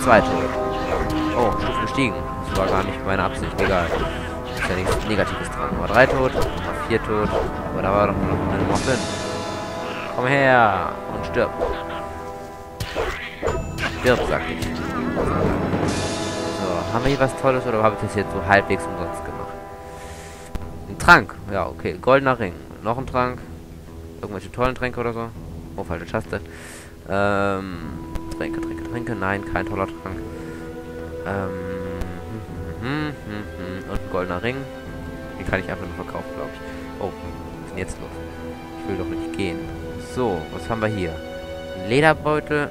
2 tot. Oh, Stufe gestiegen. Das war gar nicht meine Absicht. Egal. Ist ja nichts Negatives dran. Nummer 3 tot, Nummer 4 tot. Aber da war doch noch eine Nummer 5. Komm her und stirb. Stirb, sag ich. So, haben wir hier was Tolles oder habe ich das jetzt so halbwegs umsonst gemacht? Ein Trank. Ja, okay. Goldener Ring. Noch ein Trank. Irgendwelche tollen Tränke oder so. Oh, falsche Taste. Tränke. Nein, kein toller Trank. Und ein goldener Ring. Den kann ich einfach nur verkaufen, glaube ich. Oh, was ist denn jetzt los? Ich will doch nicht gehen. So, was haben wir hier? Ein Lederbeutel.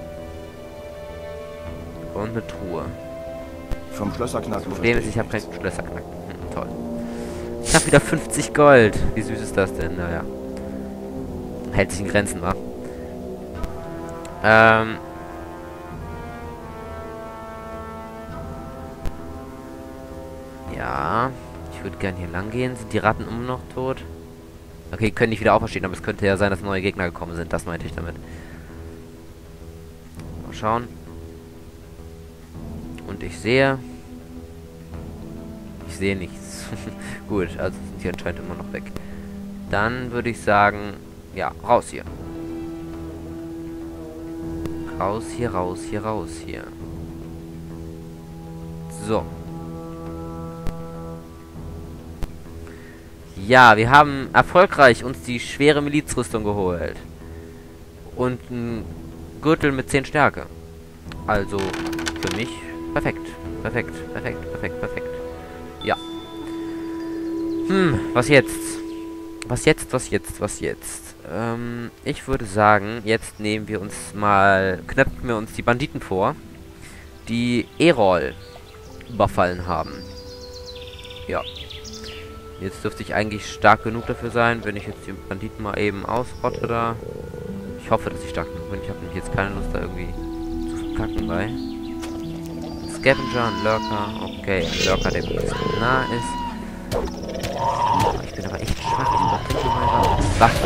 Und eine Truhe. Vom Schlösserknacken. Das Problem ist, ich habe keinen Schlösserknacken. Toll. Ich habe wieder 50 Gold. Wie süß ist das denn? Naja. Hält sich in Grenzen, wa? Ja. Ich würde gerne hier lang gehen. Sind die Ratten immer noch tot? Okay, können nicht wieder auferstehen, aber es könnte ja sein, dass neue Gegner gekommen sind. Das meinte ich damit. Mal schauen. Und ich sehe nichts. Gut, also sind die anscheinend immer noch weg. Dann würde ich sagen, ja, raus hier. Raus hier. So. Ja, wir haben erfolgreich uns die schwere Milizrüstung geholt. Und ein Gürtel mit 10 Stärke. Also, für mich perfekt. Perfekt. Ja. Was jetzt? Ich würde sagen, jetzt knöpfen wir uns die Banditen vor, die Erol überfallen haben. Ja. Jetzt dürfte ich eigentlich stark genug dafür sein, wenn ich jetzt die Banditen mal eben ausrotte da. Ich hoffe, dass ich stark genug bin. Ich habe nämlich jetzt keine Lust, da irgendwie zu verkacken bei. Ein Scavenger, ein Lurker. Okay, ein Lurker, der mir jetzt nah ist. Ich bin aber echt schwach. Ich übertrinke mal Waffe.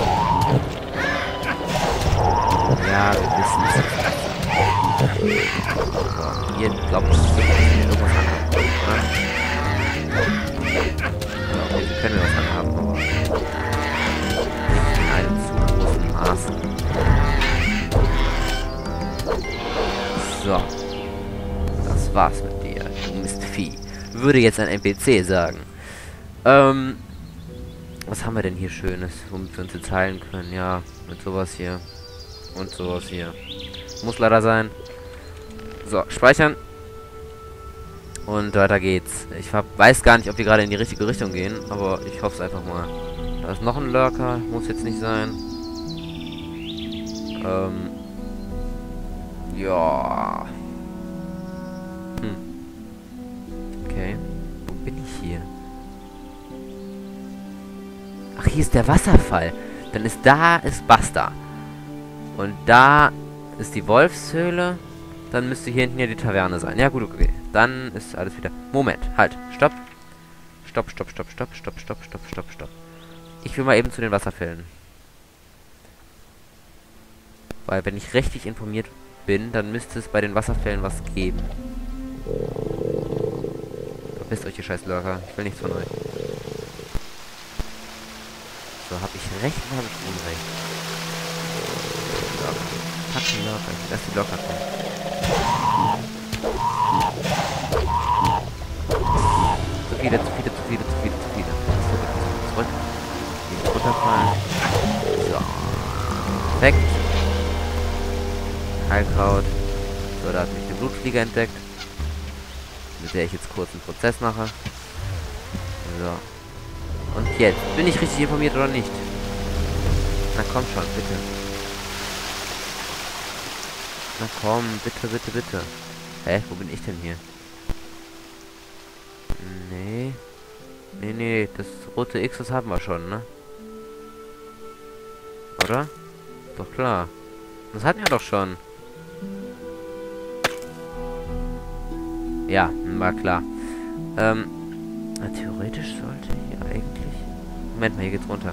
Ja, wir wissen es. So, ihr glaubt, dass wir irgendwas anhaben. Ja, okay, wir können was anhaben, aber nicht in einem zu großen Maße. So. Das war's mit dir, du Mistvieh. Würde jetzt ein NPC sagen. Was haben wir denn hier Schönes, womit wir uns jetzt heilen können? Ja, mit sowas hier. Und sowas hier. Muss leider sein. So, speichern. Und weiter geht's. Ich weiß gar nicht, ob wir gerade in die richtige Richtung gehen, aber ich hoffe es einfach mal. Da ist noch ein Lurker, muss jetzt nicht sein. Ja. Okay. Wo bin ich hier? Ach, hier ist der Wasserfall. Dann ist Basta. Und da ist die Wolfshöhle. Dann müsste hier hinten ja die Taverne sein. Ja gut, okay. Dann ist alles wieder... Moment, halt. Stopp. Stopp. Ich will mal eben zu den Wasserfällen. Weil, wenn ich richtig informiert bin, dann müsste es bei den Wasserfällen was geben. Verpisst euch, ihr scheiß Lurker. Ich will nichts von euch. So, hab ich recht oder habe ich Unrecht? Packen Lurker. Ich lasse die Lurker kommen. Zu viele. Zurück. Nicht runterfallen. So. Perfekt. Heilkraut. So, da hat mich eine Blutfliege entdeckt. Mit der ich jetzt kurz einen Prozess mache. So. Und jetzt. Bin ich richtig informiert oder nicht? Na komm schon, bitte. Na komm, bitte. Hä? Wo bin ich denn hier? Nee. Das rote X, das haben wir schon, ne? Oder? Doch klar. Das hatten wir doch schon. Ja, war klar. Theoretisch sollte hier eigentlich... Moment mal, hier geht's runter.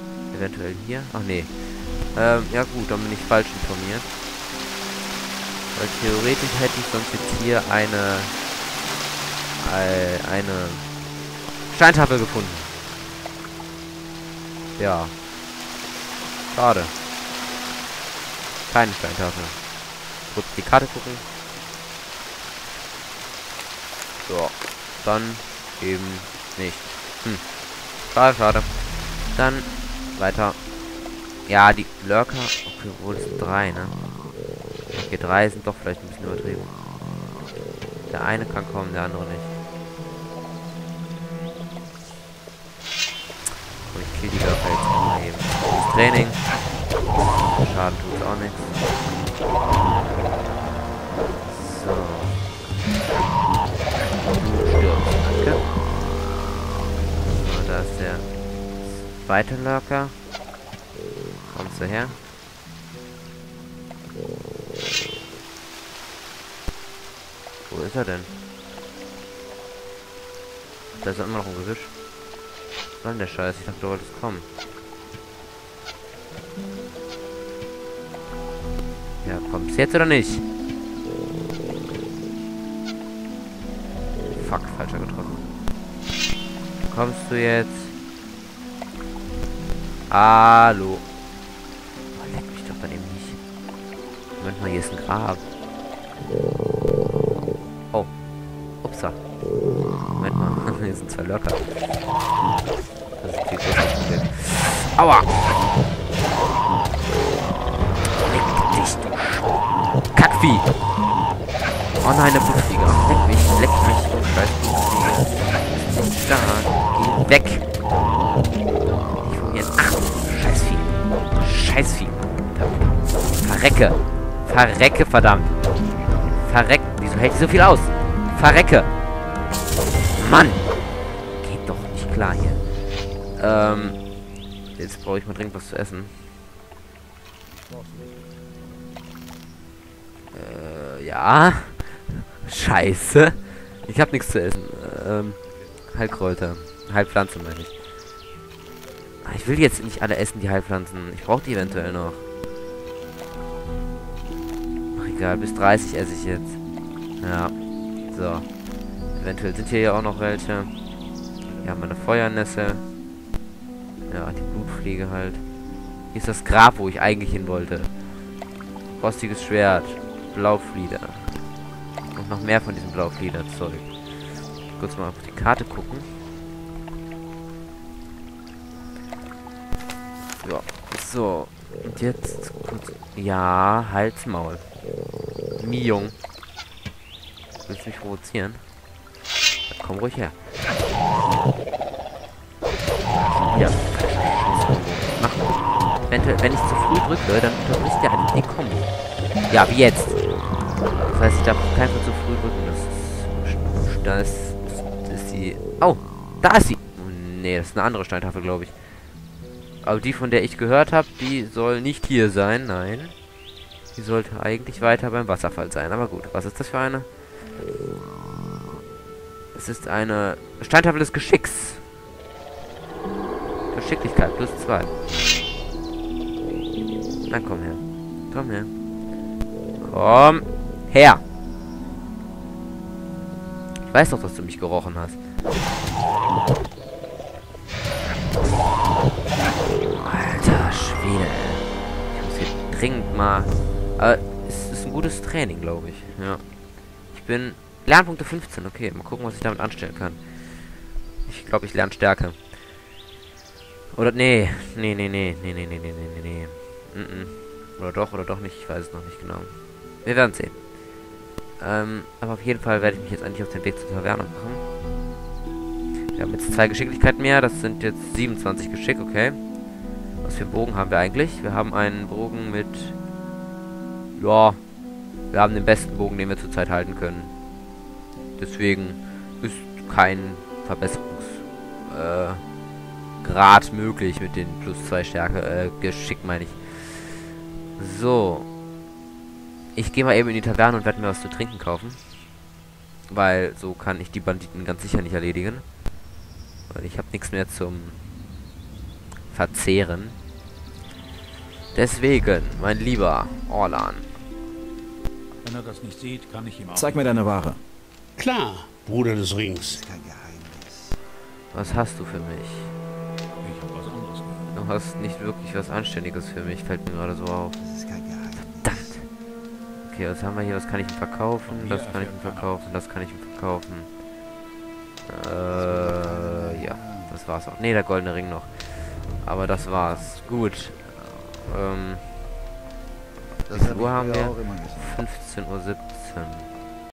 Eventuell hier? Ach nee. Ja gut, dann bin ich falsch informiert. Weil theoretisch hätte ich sonst jetzt hier eine Steintafel gefunden. Ja. Schade. Keine Steintafel. Kurz die Karte gucken. So. Dann eben nicht. Schade, schade. Dann weiter. Ja, die Lurker. Okay, wohl es sind 3, ne? Okay, 3 sind doch vielleicht ein bisschen übertrieben. Der eine kann kommen, der andere nicht. Und ich kill die Lurker jetzt mal eben. Das Training. Schaden tut es auch nichts. So. Du stirbst, danke. So, da ist der zweite Lurker. Kommst du her? Wo ist er denn? Da ist er immer noch im Gebüsch. Was soll denn der Scheiß? Ich dachte, du wolltest kommen. Ja, kommst du jetzt oder nicht? Fuck, falscher getroffen. Kommst du jetzt? Hallo. Oh, leck mich doch daneben nicht. Moment mal, hier ist ein Grab. Oh. Upsa. Moment mal, hier sind 2 Lurker. Das ist viel größer. Aua! Leck dich, du Kackvieh! Oh nein, der Blutflieger. Leck mich, du scheiß Blutflieger. Da, geh weg! Ich will hier. Ach, Scheißvieh. Scheißvieh. Verrecke. Verrecke, verdammt. Verreck. Wieso hält die so viel aus? Verrecke. Mann. Geht doch nicht klar hier. Jetzt brauche ich mal dringend was zu essen. Ja. Scheiße. Ich habe nichts zu essen. Heilkräuter. Heilpflanzen meine ich. Ich will jetzt nicht alle essen, die Heilpflanzen. Ich brauche die eventuell noch. Ach egal, bis 30 esse ich jetzt. Ja. So. Eventuell sind hier ja auch noch welche. Hier haben wir eine Feuernässe. Ja, die Blutfliege halt. Hier ist das Grab, wo ich eigentlich hin wollte. Rostiges Schwert. Blauflieder. Und noch mehr von diesem Blauflieder-Zeug. Kurz mal auf die Karte gucken. Ja. So. Und jetzt kurz. Ja, Halsmaul. Miung. Willst du mich provozieren? Dann komm ruhig her. Ja. Mach. Wenn ich zu früh drücke, dann unterbricht der einfach die Kombo. Ja, wie jetzt. Das heißt, ich darf keinen Fall zu früh drücken. Das ist die. Oh, da ist sie. Nee, das ist eine andere Steintafel, glaube ich. Aber die, von der ich gehört habe, die soll nicht hier sein. Nein. Die sollte eigentlich weiter beim Wasserfall sein. Aber gut, was ist das für eine? Es ist eine Steintafel des Geschicks. Geschicklichkeit plus 2. Na komm her. Komm her. Komm her. Ich weiß doch, dass du mich gerochen hast. Alter Schwede. Ich muss hier dringend mal... Aber es ist ein gutes Training, glaube ich. Ja. Ich bin... Lernpunkte 15. Okay, mal gucken, was ich damit anstellen kann. Ich glaube, ich lerne Stärke. Oder... Nee. Nee. Oder doch nicht. Ich weiß es noch nicht genau. Wir werden sehen. Aber auf jeden Fall werde ich mich jetzt eigentlich auf den Weg zur Taverne machen. Wir haben jetzt 2 Geschicklichkeiten mehr. Das sind jetzt 27 Geschick, okay. Was für einen Bogen haben wir eigentlich? Wir haben einen Bogen mit... Ja. Wir haben den besten Bogen, den wir zurzeit halten können. Deswegen ist kein Verbesserungsgrad möglich mit den plus 2 Stärke, Geschick meine ich. So. Ich gehe mal eben in die Taverne und werde mir was zu trinken kaufen. Weil so kann ich die Banditen ganz sicher nicht erledigen. Weil ich habe nichts mehr zum Verzehren. Deswegen, mein lieber Orlan. Wenn er das nicht sieht, kann ich ihm auch... Zeig mir deine Ware. Klar, Bruder des Rings. Kein Geheimnis. Was hast du für mich? Ich habe was anderes gehört. Du hast nicht wirklich was Anständiges für mich, fällt mir gerade so auf. Das ist kein Geheimnis. Verdammt! Okay, was haben wir hier? Was kann ich ihm verkaufen? Das kann ich ihm verkaufen, das kann ich ihm verkaufen. Ja, das war's auch. Ne, der goldene Ring noch. Aber das war's. Gut. Wie viel Uhr haben wir? 15:17 Uhr.